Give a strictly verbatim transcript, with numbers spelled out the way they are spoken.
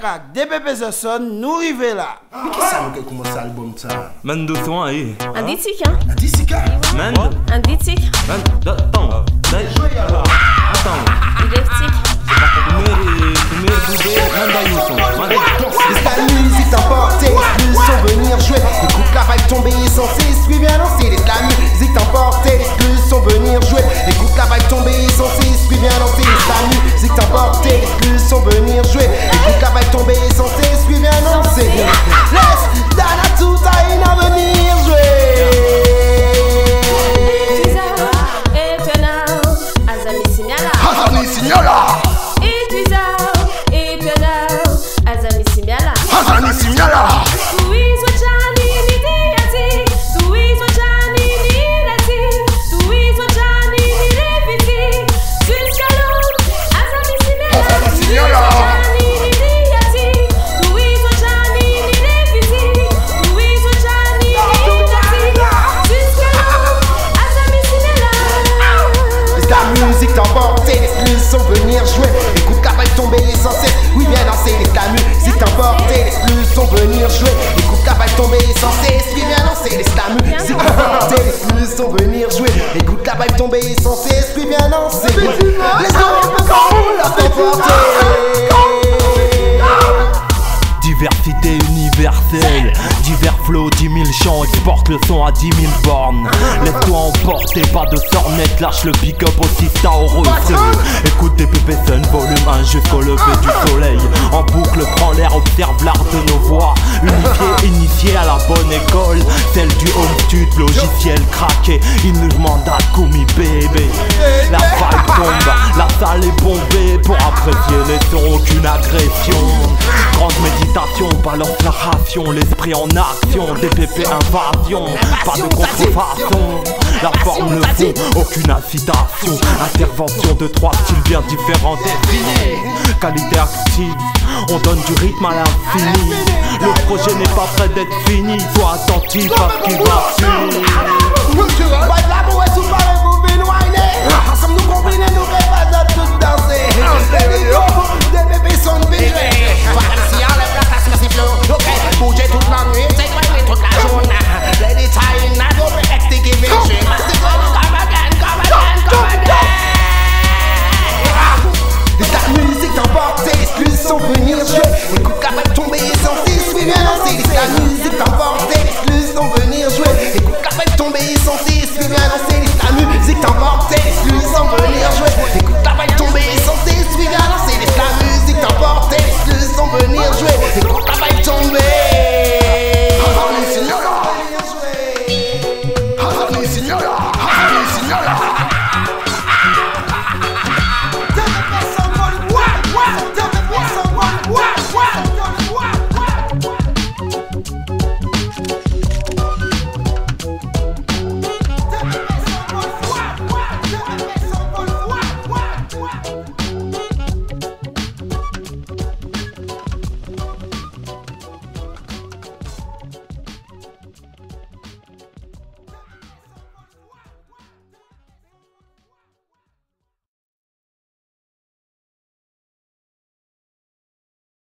crack, D P P Zesson, nous arrivons là. Mais qui ça nous commence l'album ça? Man de soin, eh. Un ditic, hein? Un disica? Man. Un ditic. Man. Attends. Attends. Il est tic. Premier boudet, man d'aïousson. La musique t'emporte, les sont venir jouer. Écoute la vibe tomber censé, suis bien lancé. Laisse la musique t'emporte, les sont venir jouer. Écoute la vibe tomber censé, suis bien lancé. Laisse la musique t'emporte, les sont venir jouer. Écoute la vibe tomber censé, suis bien lancé. Laisse Dana tout à une à venir jouer. Azami Signala. Azami Signala. Azami Signala. Azami Signala. Venir jouer, écoute la vibe tomber essentielle. Oui, bien danser, laisse la musique t'emporter. Laisse plus son venir jouer, écoute la vibe tomber essentielle. Oui, bien danser, laisse la musique t'emporter. Laisse plus son venir jouer, écoute la vibe tomber essentielle. Oui, bien danser, laisse la t'emporter. Diversité universelle, divers flots, dix mille chants, exporte le son à dix mille bornes. Laisse-toi emporter, pas de sornette, lâche le pick-up au sista au refrain. Écoute des P P Sun, volume un jusqu'au lever du soleil. En boucle, prends l'air, observe l'art de nos voix. Unifié, initié à la bonne école, celle du home stud, logiciel craqué. Il nous mandat commis bébé. La vibe tombe, la salle est bombée. Pour apprécier les sons, aucune agression. Grande méditation, balance la ration, l'esprit en action, D P P invasion, pas de contrefaçon. La forme, le fond, aucune incitation. Intervention de trois styles bien différents définis. Qualité active, on donne du rythme à l'infini. Le projet n'est pas prêt d'être fini, sois attentif à ce qui va suivre.